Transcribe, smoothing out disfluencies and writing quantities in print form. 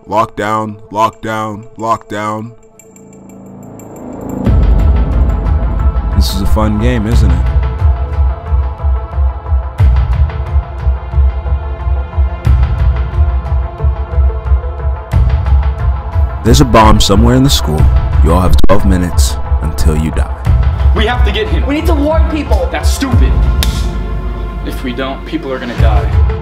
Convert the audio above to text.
Lockdown, lockdown, lockdown. This is a fun game, isn't it? There's a bomb somewhere in the school. You all have 12 minutes until you die. We have to get him. We need to warn people. That's stupid. If we don't, people are gonna die.